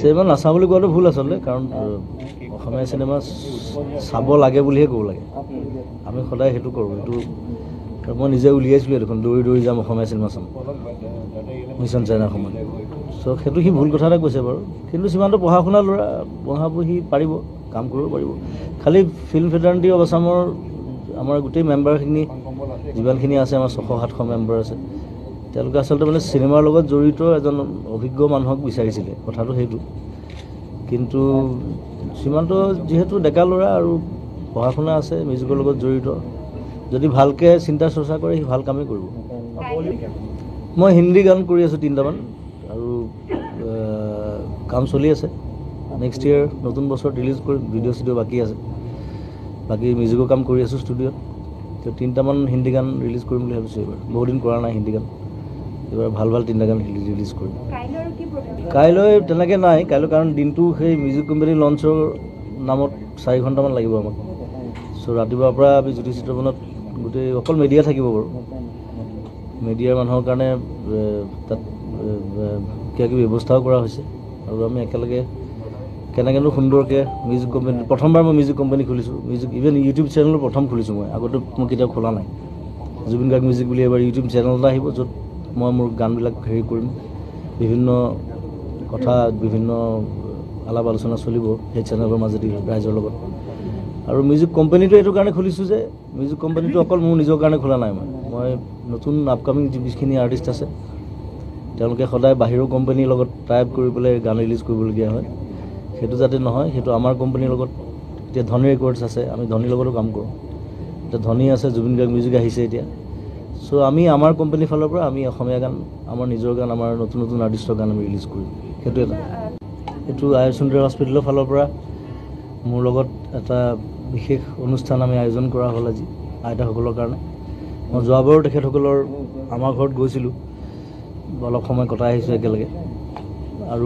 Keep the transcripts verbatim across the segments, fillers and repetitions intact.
Cinema নাচাওঁ বুলি কোৱাটো ভুল আচলতে, কাৰণ অসমীয়া চিনেমা চাব লাগে বুলিহে ক'ব লাগে। আমি সদায় সেইটো কৰোঁ, সেইটো মই নিজে উলিয়াইছিলোঁ দেখোন, দৌৰি দৌৰি যাম অসমীয়া চিনেমা চাম মিছন চাইনাৰ সময়ত। চ' সেইটো সি ভুল কথা এটা কৈছে বাৰু, কিন্তু সিমানটো পঢ়া শুনা ল'ৰা, পঢ়াব সি পাৰিব, কাম কৰিব পাৰিব। খালি ফিল্ম ফ্ৰেটাৰ্নিটি অফ আছামৰ আমাৰ গোটেই মেম্বাৰখিনি যিমানখিনি আছে, আমাৰ ছশ সাতশ মেম্বাৰ আছে, তেওঁলোকে আচলতে মানে চিনেমাৰ লগত জড়িত এজন অভিজ্ঞ মানুহক বিচাৰিছিলে, কথাটো সেইটো। কিন্তু সীমান্ত যিহেতু ডেকা ল'ৰা আৰু পঢ়া শুনা আছে, মিউজিকৰ লগত জড়িত, যদি ভালকৈ চিন্তা চৰ্চা কৰে সি ভাল কামেই কৰিব। মই হিন্দী গান কৰি আছোঁ তিনিটামান, আৰু কাম চলি আছে। নেক্সট ইয়েৰ নতুন বছৰত ৰিলিজ কৰিম, ভিডিঅ' চিডিঅ' বাকী আছে, বাকী মিউজিকৰ কাম কৰি আছোঁ ষ্টুডিঅ'ত। তো তিনিটামান হিন্দী গান ৰিলিজ কৰিম বুলি ভাবিছোঁ এইবাৰ, বহুত দিন কৰা নাই হিন্দী গান, এইবাৰ ভাল ভাল তিনিটা গান ৰিলিজ কৰিম। কাইলৈ তেনেকৈ নাই, কাইলৈ কাৰণ দিনটো সেই মিউজিক কোম্পানী লঞ্চৰ নামত চাৰি ঘণ্টামান লাগিব আমাক। চ' ৰাতিপুৱাৰ পৰা আমি জ্যোতি চিত্ৰবনত গোটেই অকল মিডিয়া থাকিব বাৰু, মিডিয়াৰ মানুহৰ কাৰণে তাত কিবা কিবি ব্যৱস্থাও কৰা হৈছে, আৰু আমি একেলগে কেনেকৈনো সুন্দৰকৈ মিউজিক কোম্পানী, প্ৰথমবাৰ মই মিউজিক কোম্পানী খুলিছোঁ, মিউজিক ইভেন ইউটিউব চেনেলো প্ৰথম খুলিছোঁ মই, আগতে মই কেতিয়াও খোলা নাই। জুবিন গাৰ্গ মিউজিক বুলি এবাৰ ইউটিউব চেনেল এটা আহিব, য'ত মই মোৰ গানবিলাক হেৰি কৰিম, বিভিন্ন কথা, বিভিন্ন আলাপ আলোচনা চলিব সেই চেনেলৰ মাজেদি ৰাইজৰ লগত। আৰু মিউজিক কোম্পানীটো এইটো কাৰণে খুলিছোঁ যে মিউজিক কোম্পানীটো অকল মোৰ নিজৰ কাৰণে খোলা নাই, মই মই নতুন আপকামিং যিখিনি আৰ্টিষ্ট আছে তেওঁলোকে সদায় বাহিৰৰ কোম্পানীৰ লগত টাই আপ কৰি পেলাই গান ৰিলিজ কৰিবলগীয়া হয়, সেইটো যাতে নহয়, সেইটো আমাৰ কোম্পানীৰ লগত। এতিয়া ধনী ৰেকৰ্ডছ আছে, আমি ধনীৰ লগতো কাম কৰোঁ, এতিয়া ধনী আছে, জুবিন গাৰ্গ মিউজিক আহিছে এতিয়া। চ' আমি আমাৰ কোম্পানীৰ ফালৰ পৰা আমি অসমীয়া গান, আমাৰ নিজৰ গান, আমাৰ নতুন নতুন আৰ্টিষ্টৰ গান আমি ৰিলিজ কৰিম, সেইটো এটা। এইটো আয়ুষ সুন্দৰ হস্পিটেলৰ ফালৰ পৰা মোৰ লগত এটা বিশেষ অনুষ্ঠান আমি আয়োজন কৰা হ'ল আজি আইতাসকলৰ কাৰণে। মই যোৱাবাৰো তেখেতসকলৰ আমাৰ ঘৰত গৈছিলোঁ, অলপ সময় কটাই আহিছোঁ একেলগে। আৰু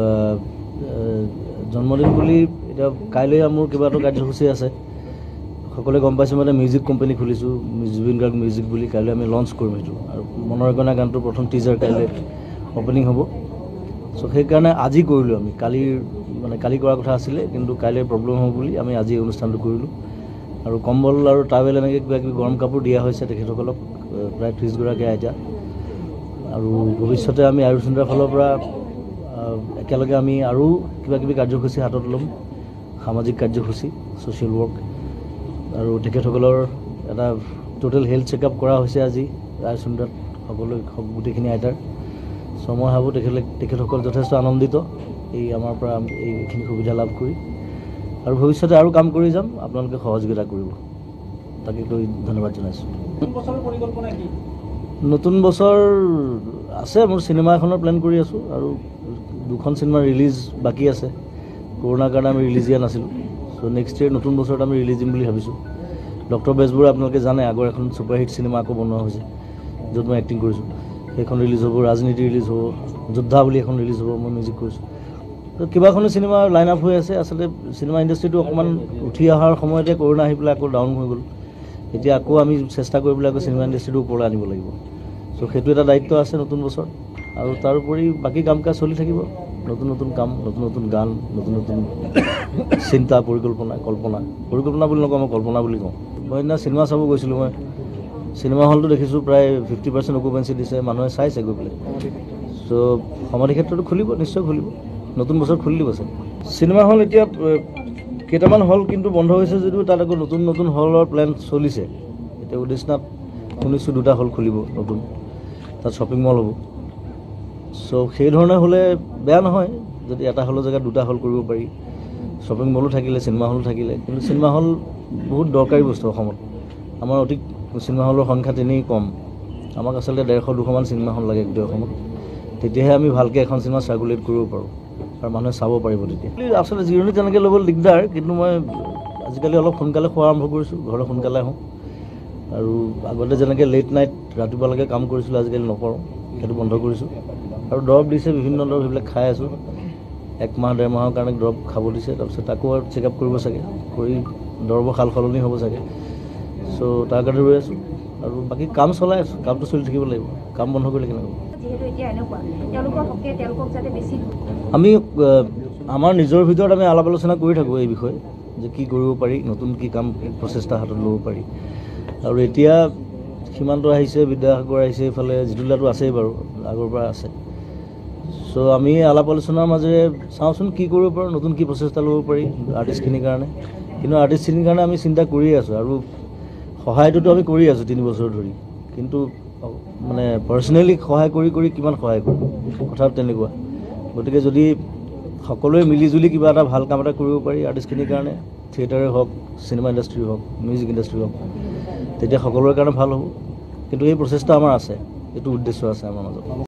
জন্মদিন বুলি এতিয়া কাইলৈ মোৰ কিবা এটা কাৰ্যসূচী আছে, সকলোৱে গম পাইছোঁ, মানে মিউজিক কোম্পানী খুলিছোঁ জুবিন গাৰ্গ মিউজিক বুলি, কাইলৈ আমি লঞ্চ কৰিম সেইটো। আৰু মনৰ কইনা গানটোৰ প্ৰথম টিজাৰ কাইলৈ অ'পেনিং হ'ব। চ' সেইকাৰণে আজি কৰিলোঁ আমি, কালিৰ মানে কালি কৰাৰ কথা আছিলে, কিন্তু কাইলৈ প্ৰব্লেম হ'ব বুলি আমি আজি অনুষ্ঠানটো কৰিলোঁ। আৰু কম্বল আৰু টাৱেল এনেকৈ কিবা কিবি গৰম কাপোৰ দিয়া হৈছে তেখেতসকলক, প্ৰায় ত্ৰিছগৰাকী আইতা। আৰু ভৱিষ্যতে আমি আয়ুষ সুন্দৰৰ ফালৰ পৰা একেলগে আমি আৰু কিবা কিবি কাৰ্যসূচী হাতত ল'ম, সামাজিক কাৰ্যসূচী, ছ'চিয়েল ৱৰ্ক। আৰু তেখেতসকলৰ এটা টোটেল হেল্থ চেকআপ কৰা হৈছে আজি আয়ুষ সুন্দৰত, সকলো গোটেইখিনি আইতাৰ। চ' মই ভাবোঁ তেখেত তেখেতসকল যথেষ্ট আনন্দিত এই আমাৰ পৰা এইখিনি সুবিধা লাভ কৰি, আৰু ভৱিষ্যতে আৰু কাম কৰি যাম, আপোনালোকে সহযোগিতা কৰিব, তাকে কৈ ধন্যবাদ জনাইছোঁ। নতুন বছৰ আছে, মোৰ চিনেমা এখনৰ প্লেন কৰি আছোঁ, আৰু দুখন চিনেমা ৰিলিজ বাকী আছে, কৰোণাৰ কাৰণে আমি ৰিলিজ দিয়া নাছিলোঁ। চ' নেক্সট ইয়েৰ নতুন বছৰত আমি ৰিলিজ দিম বুলি ভাবিছোঁ। ডক্টৰ বেজবৰুৱা আপোনালোকে জানে, আগৰ এখন ছুপাৰহিট চিনেমা আকৌ বনোৱা হৈছে, য'ত মই এক্টিং কৰিছোঁ, সেইখন ৰিলিজ হ'ব। ৰাজনীতি ৰিলিজ হ'ব, যোদ্ধা বুলি এখন ৰিলিজ হ'ব, মই মিউজিক কৰিছোঁ। তো কেইবাখনো চিনেমা লাইন আপ হৈ আছে। আচলতে চিনেমা ইণ্ডাষ্ট্ৰিটো অকণমান উঠি অহাৰ সময়তে কৰোণা আহি পেলাই আকৌ ডাউন হৈ গ'ল। এতিয়া আকৌ আমি চেষ্টা কৰি পেলাই আকৌ চিনেমা ইণ্ডাষ্ট্ৰিটো ওপৰলৈ আনিব লাগিব। চ' সেইটো এটা দায়িত্ব আছে নতুন বছৰ। আৰু তাৰোপৰি বাকী কাম কাজ চলি থাকিব, নতুন নতুন কাম, নতুন নতুন গান, নতুন নতুন চিন্তা, পৰিকল্পনা, কল্পনা পৰিকল্পনা বুলি নকওঁ, মই কল্পনা বুলি কওঁ। মই সেইদিনা চিনেমা চাব গৈছিলোঁ, মই চিনেমা হলটো দেখিছোঁ প্ৰায় ফিফটি পাৰ্চেণ্ট অকুপেঞ্চি দিছে, মানুহে চাইছে গৈ পেলাই। চ' সমাধি ক্ষেত্ৰটো খুলিব, নিশ্চয় খুলিব, নতুন বছৰ খুলি দিব চাগে। চিনেমা হল এতিয়া কেইটামান হল কিন্তু বন্ধ হৈছে যদিও তাত আকৌ নতুন নতুন হলৰ প্লেন চলিছে। এতিয়া উদিচনাত শুনিছোঁ দুটা হল খুলিব নতুন, তাত শ্বপিং মল হ'ব। চ' সেই ধৰণে হ'লে বেয়া নহয়, যদি এটা হলৰ জেগাত দুটা হল কৰিব পাৰি, শ্বপিং মলো থাকিলে, চিনেমা হলো থাকিলে। কিন্তু চিনেমা হল বহুত দৰকাৰী বস্তু অসমত। আমাৰ অতি চিনেমা হলৰ সংখ্যা তেনেই কম, আমাক আচলতে ডেৰশ দুশমান চিনেমা হল লাগে গোটেই অসমত, তেতিয়াহে আমি ভালকৈ এখন চিনেমা চাৰ্কুলেট কৰিব পাৰোঁ আৰু মানুহে চাব পাৰিব তেতিয়া। আচলতে জিৰণি তেনেকৈ ল'বলৈ দিগদাৰ, কিন্তু মই আজিকালি অলপ সোনকালে খোৱা আৰম্ভ কৰিছোঁ, ঘৰলৈ সোনকালে আহোঁ। আৰু আগতে যেনেকৈ লেট নাইট ৰাতিপুৱালৈকে কাম কৰিছিলোঁ, আজিকালি নকৰোঁ, সেইটো বন্ধ কৰিছোঁ। আৰু দৰৱ দিছে, বিভিন্ন দৰৱ, সেইবিলাক খাই আছোঁ। এক মাহ ডেৰ মাহৰ কাৰণে দৰৱ খাব দিছে, তাৰপিছত আকৌ আৰু চেকআপ কৰিব চাগে, কৰি দৰৱৰ সাল সলনি হ'ব চাগে। চ' তাৰ কাৰণে ৰৈ আছোঁ, আৰু বাকী কাম চলাই আছোঁ, কামটো চলি থাকিব লাগিব, কাম বন্ধ কৰিলে কেনেকৈ হ'ব। আমি আমাৰ নিজৰ ভিতৰত আমি আলাপ আলোচনা কৰি থাকোঁ এই বিষয়ে যে কি কৰিব পাৰি, নতুন কি কাম প্ৰচেষ্টা হাতত ল'ব পাৰি। আৰু এতিয়া সীমান্ত আহিছে, বিদ্যাসাগৰ আহিছে, এইফালে জিতুলাটো আছেই বাৰু, আগৰ পৰা আছে। চ' আমি আলাপ আলোচনাৰ মাজেৰে চাওঁচোন কি কৰিব পাৰোঁ, নতুন কি প্ৰচেষ্টা ল'ব পাৰি আৰ্টিষ্টখিনিৰ কাৰণে। কিন্তু আৰ্টিষ্টখিনিৰ কাৰণে আমি চিন্তা কৰিয়ে আছোঁ, আৰু সহায়টোতো আমি কৰি আছোঁ তিনি বছৰ ধৰি। কিন্তু মানে পাৰ্চনেলি সহায় কৰি কৰি কিমান সহায় কৰিম, কথাটো তেনেকুৱা। গতিকে যদি সকলোৱে মিলিজুলি কিবা এটা ভাল কাম এটা কৰিব পাৰি আৰ্টিষ্টখিনিৰ কাৰণে, থিয়েটাৰে হওক, চিনেমা ইণ্ডাষ্ট্ৰী হওক, মিউজিক ইণ্ডাষ্ট্ৰী হওক, তেতিয়া সকলোৰে কাৰণে ভাল হ'ব। কিন্তু এই প্ৰচেষ্টা আমাৰ আছে, এইটো উদ্দেশ্য আছে আমাৰ মাজত।